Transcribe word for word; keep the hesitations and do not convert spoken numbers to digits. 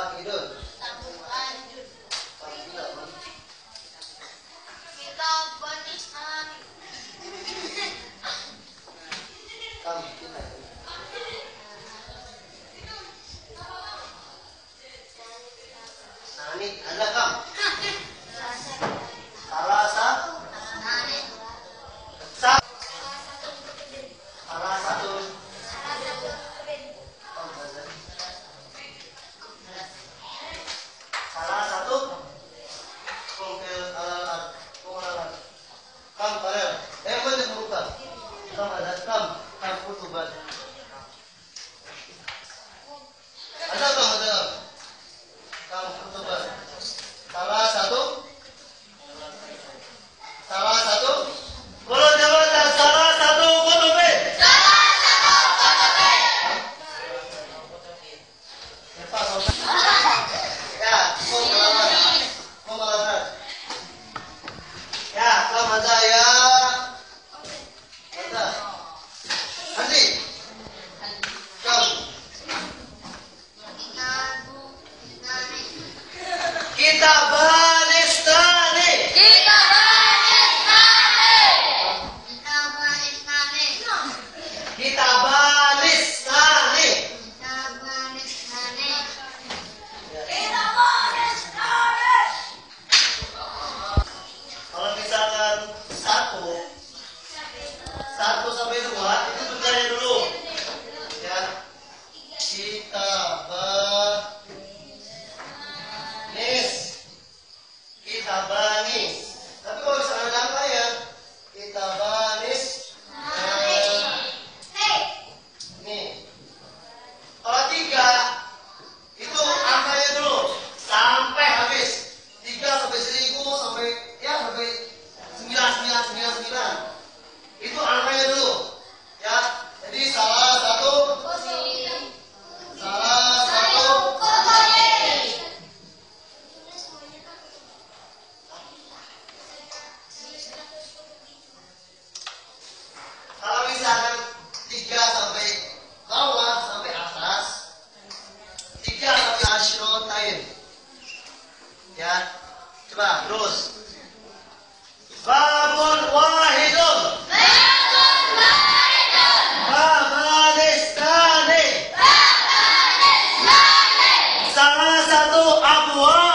Wahidun. Kam kita. Nani ada kam? Salasa. Sa. Salah satu. Salah satu. Mungkin pengulangan. Kam pada. Eh boleh buka. Kam ada kam. Kam kutuban. Ada kam ada. Kam kutuban. Salah satu. Salah satu. Kalau jawab salah satu kutubin. Salah satu kutubin. Ya, pengulangan. Pengulangan. Ya, kam ada ya. Ada. Andi. Kam. Kitabanistani. Kitabanistani. Kalau misalkan satu, satu sampai dua itu bentarnya dulu, ya. Kitabanis, kitabanis. Tapi kalau misalkan ada angka ya, kitabanis. Nih, kalau tiga itu angkanya dulu sampai habis. Tiga sampai seribu sampai ya sampai sembilan sembilan sembilan sembilan. Itu angkanya dulu, ya. Jadi salah satu, salah satu. Kalau misalkan tiga sampai bawah sampai atas, tiga sampai asyrotain, ya. Coba terus. Babun wahidun. Babanistani. Salah satu abwab.